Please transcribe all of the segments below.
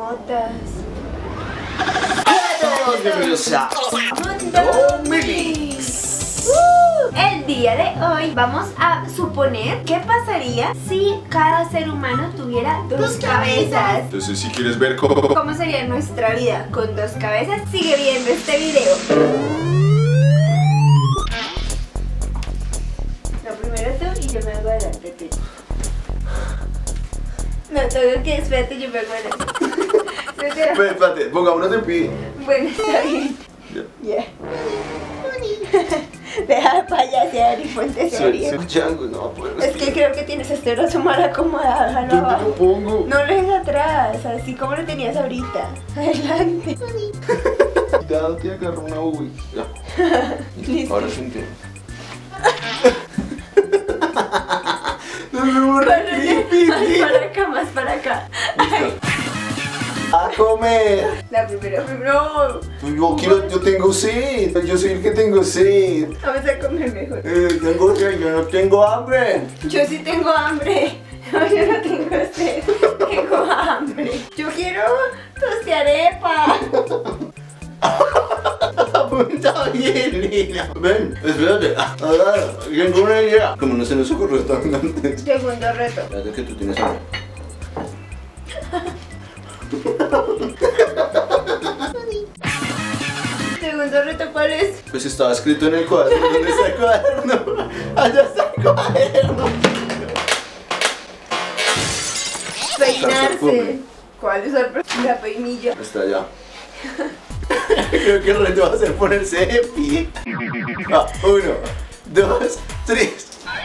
notas. Hola a todos, bienvenidos a Mundo Milix. El día de hoy vamos a suponer qué pasaría si cada ser humano tuviera dos cabezas. Entonces, si quieres ver cómo sería nuestra vida con dos cabezas, sigue viendo este video. Lo primero tú y yo me hago adelante tú. No, tengo que, espérate, yo me hago adelante. Espérate, pongámonos de pie. Bueno, está bien. Ya. Deja de payasear y ponte serio. Soy chango, no puedo. Es que creo que tienes este brazo mal acomodado. Déjalo ¿Dónde abajo. lo pongo? No lo dejes atrás, así como lo tenías ahorita. Adelante. Ya te agarro una uvi. Ya. Listo. Ahora sí entiendo. No me borra Más para acá, más para acá. A comer. La primero. Yo tengo sed. Yo soy el que tengo sed. Vamos a comer mejor. Yo no tengo hambre. Yo sí tengo hambre. No, yo no tengo sed. Tengo hambre. Yo quiero tostiarepa. Está bien, Lina. Ven, espérate. Ahora, tengo una idea. Como no se nos ocurrió tan antes. Segundo reto. Espérate que tú tienes hambre. Segundo reto, ¿cuál es? Pues estaba escrito en el cuaderno. ¿Dónde está el cuaderno? Allá está el cuaderno. Peinarse. ¿Cuál es la peinilla? Está allá. Creo que el reto va a ser ponerse de pie. 1, 2, 3.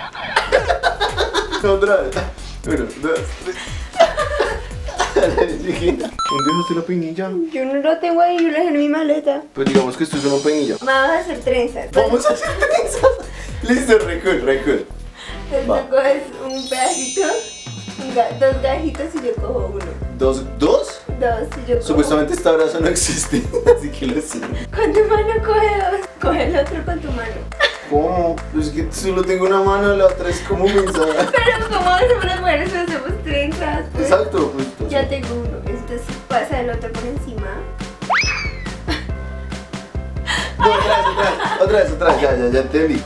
Otra vez. 1, 2, 3. Chiquita, ¿dónde dejaste la peinilla? Yo no lo tengo ahí, yo lo dejé en mi maleta. Pues digamos que esto es una peinilla. Vamos a hacer trenzas. Vamos a hacer trenzas. Listo, re cool, re cool. Entonces Va. tú coges un pedacito, dos gajitos y yo cojo uno. ¿Dos? Dos y yo cojo. Supuestamente este brazo no existe, así que lo sé. Con tu mano coge dos, coge el otro con tu mano. ¿Cómo? Pues que solo tengo una mano, la otra es como mensaje. Pero como hacemos las mujeres, no hacemos trenzas. Pues. Exacto, pues entonces. Ya tengo uno, entonces pasa el otro por encima. No, otra vez, ya entendí.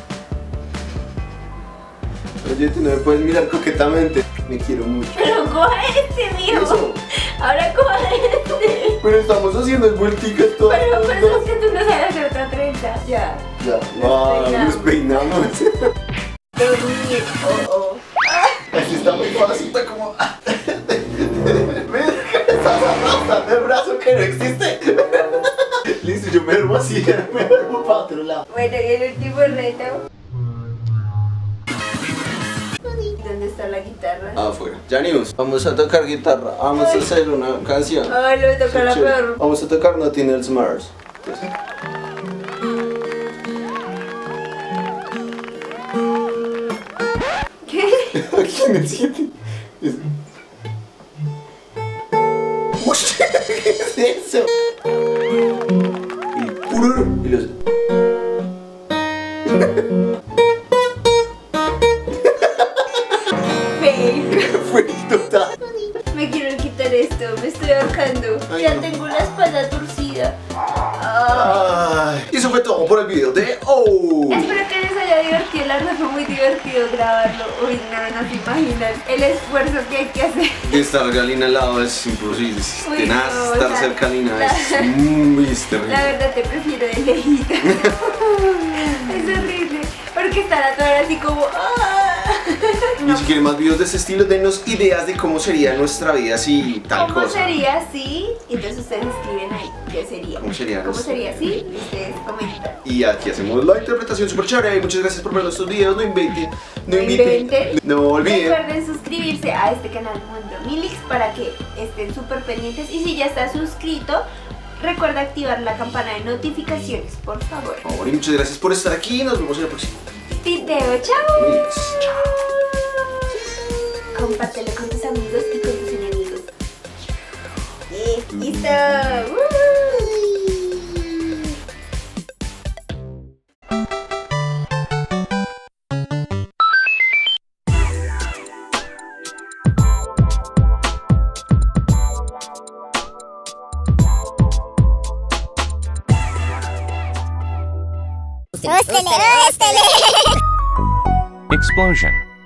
Oye, tú no me puedes mirar coquetamente. Me quiero mucho. Pero coge este, mijo. Eso. Ahora coge este. Pero estamos haciendo vuelticas todas. Pero juntas. pues es que tú no sabes hacer otra trenza. Ya. Ya, nos peinamos. Dormir. Así está muy fácil, está como. ¿Ves que estás arrastrando el brazo que no existe? Listo, yo me duermo así, me duermo para otro lado. Bueno, y el último reto. ¿Dónde está la guitarra? Afuera. Janius, vamos a tocar guitarra. Vamos a hacer una canción. Ay, lo toca la peor. Vamos a tocar Nothing Else Matters. ¿Qué? Aquí en el 7. ¿Qué es eso? Y puro. Y los. Fake. Fue total. Me quiero quitar esto, me estoy ahorcando. Ay, Ya no. tengo la espalda torcida. Y eso fue todo por el video de Oh. Espero que les haya divertido, la verdad fue muy divertido grabarlo. Uy, no se imaginan el esfuerzo que hay que hacer. De estar Galina al lado es imposible. Uy, Tenaz, no, estar o sea, cerca a Lina es muy terrible. La verdad te prefiero de lejito. Es horrible. Porque estar a toda hora así como... Y si quieren más videos de ese estilo, denos ideas de cómo sería nuestra vida si tal ¿Cómo cosa. sería así? Entonces ustedes escriben ahí qué sería. ¿Cómo sería ¿Cómo nuestra sería así? Y ustedes comentan. Y aquí hacemos la interpretación super chévere. Muchas gracias por ver nuestros videos. No inventen. No olviden. Recuerden suscribirse a este canal Mundo Milix para que estén súper pendientes. Y si ya estás suscrito, recuerda activar la campana de notificaciones, por favor. Y muchas gracias por estar aquí. Nos vemos en el próximo Video, chao. Milix. Compártelo con tus amigos y con tus enemigos. ¡Listo! Explosion.